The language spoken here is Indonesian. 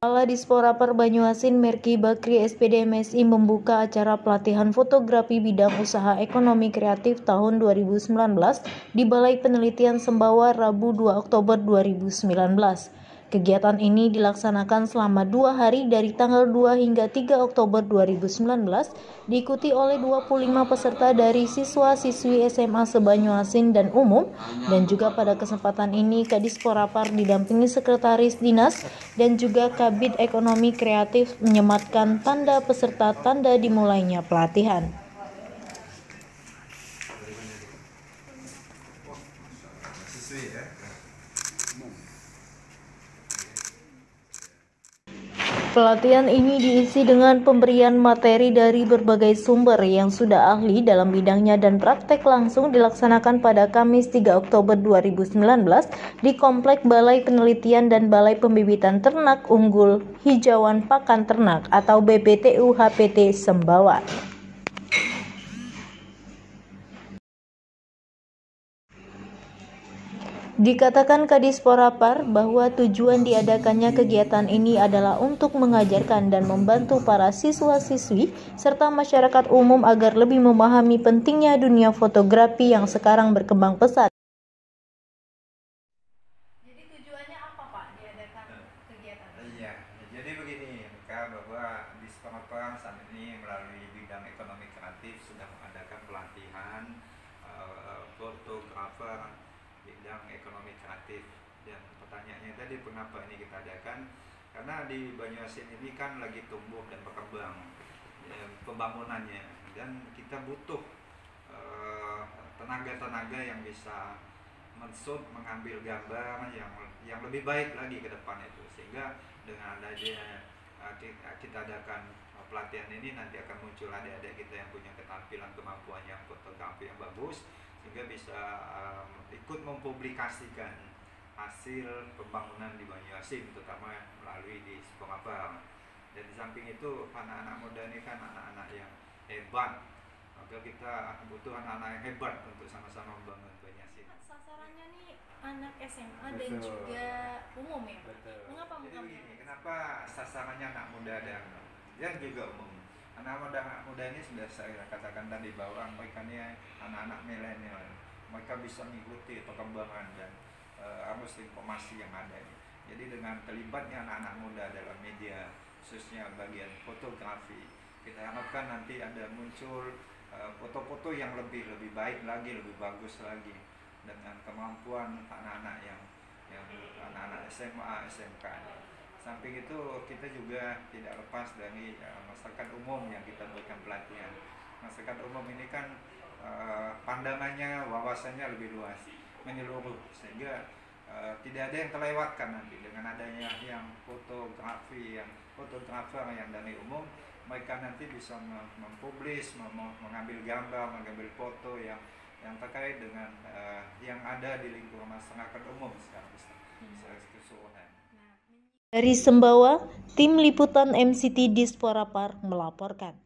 Kepala Disporapar Banyuasin Merky Bakri SPD MSI membuka acara pelatihan fotografi bidang usaha ekonomi kreatif tahun 2019 di Balai Penelitian Sembawa Rabu 2 Oktober 2019. Kegiatan ini dilaksanakan selama 2 hari dari tanggal 2 hingga 3 Oktober 2019, diikuti oleh 25 peserta dari siswa-siswi SMA se-Banyuasin dan umum, dan juga pada kesempatan ini Kadisporapar didampingi Sekretaris Dinas dan juga Kabid Ekonomi Kreatif menyematkan tanda peserta tanda dimulainya pelatihan. Pelatihan ini diisi dengan pemberian materi dari berbagai sumber yang sudah ahli dalam bidangnya dan praktek langsung dilaksanakan pada Kamis 3 Oktober 2019 di Komplek Balai Penelitian dan Balai Pembibitan Ternak Unggul Hijauan Pakan Ternak atau BPTU HPT Sembawa. Dikatakan Kadisporapar bahwa tujuan diadakannya kegiatan ini adalah untuk mengajarkan dan membantu para siswa-siswi serta masyarakat umum agar lebih memahami pentingnya dunia fotografi yang sekarang berkembang pesat. Jadi tujuannya apa Pak diadakan kegiatan? Iya, jadi begini, bahwa Disporapar saat ini melalui bidang ekonomi kreatif sudah mengadakan pelatihan fotografer bidang ekonomi kreatif. Dan pertanyaannya tadi kenapa ini kita adakan? Karena di Banyuasin ini kan lagi tumbuh dan berkembang pembangunannya, dan kita butuh tenaga-tenaga yang bisa mengambil gambar yang lebih baik lagi ke depan itu, sehingga dengan adanya kita adakan pelatihan ini nanti akan muncul adik-adik kita yang punya keterampilan kemampuan yang fotografi yang bagus, sehingga bisa ikut mempublikasikan hasil pembangunan di Banyuasin, terutama melalui Disporapar. Dan di samping itu anak-anak muda ini kan anak-anak yang hebat, maka kita butuh anak-anak yang hebat untuk sama-sama membangun Banyuasin. Sasarannya nih anak SMA dan Betul. juga umum ya? Betul. Mengapa Jadi begini, kenapa sasarannya anak muda dan juga umum? Anak muda ini sudah saya katakan tadi bahwa mereka ini anak-anak milenial. Mereka bisa mengikuti perkembangan dan arus informasi yang ada. Jadi dengan terlibatnya anak-anak muda dalam media, khususnya bagian fotografi, kita harapkan nanti ada muncul foto-foto yang lebih baik lagi, lebih bagus lagi, dengan kemampuan anak-anak yang anak-anak SMA, SMK. Samping itu kita juga tidak lepas dari masyarakat umum yang kita berikan pelatihan. Masyarakat umum ini kan pandangannya, wawasannya lebih luas, menyeluruh, sehingga tidak ada yang terlewatkan nanti dengan adanya yang fotografi, yang fotografer yang dari umum. Mereka nanti bisa mempublish, mengambil gambar, mengambil foto yang terkait dengan yang ada di lingkungan masyarakat umum secara keseluruhan. Dari Sembawa, Tim Liputan MCT Disporapar melaporkan.